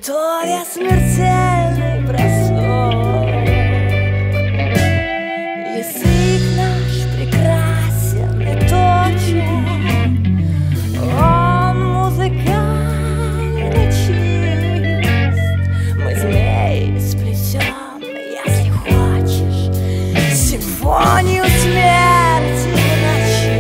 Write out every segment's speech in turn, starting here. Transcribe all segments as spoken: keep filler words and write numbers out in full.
готовя смертельный бросок. Язык наш прекрасен и точен, он музыкальный чист. Мы змеи сплетем, если хочешь, симфонию смерти в ночи.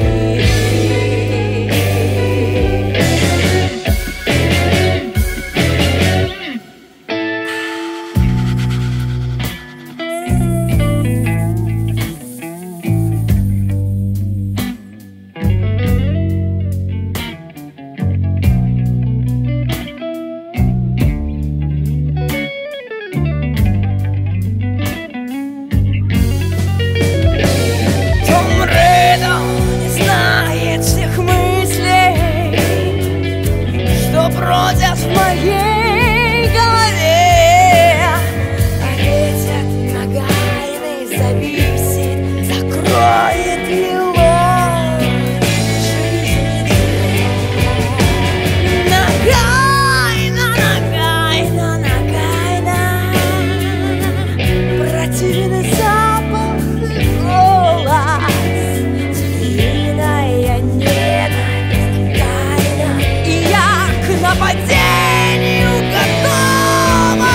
Бродят в моей голове, а ветер нагайный зависит, закроет его жизнь. Нагайна, нагайна, нагайна, противный запах и голос, змеиная ненависть, тайна, и я к нападению готова.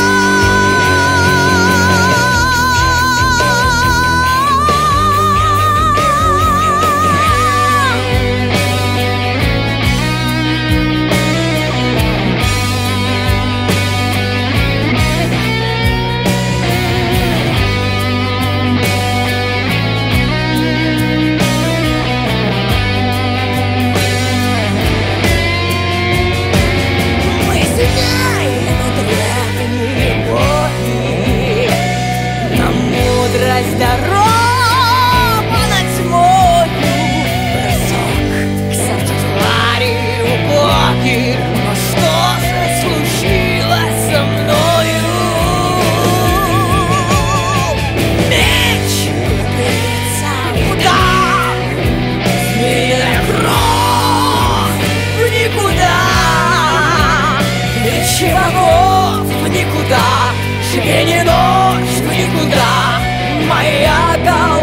Здорово над тьмою, бросок к сердцу твари убогих. Но что же случилось со мною? Меч упирается в удар, змеиная кровь в никуда, лечила в никуда, шипение ночь в никуда. Моя голова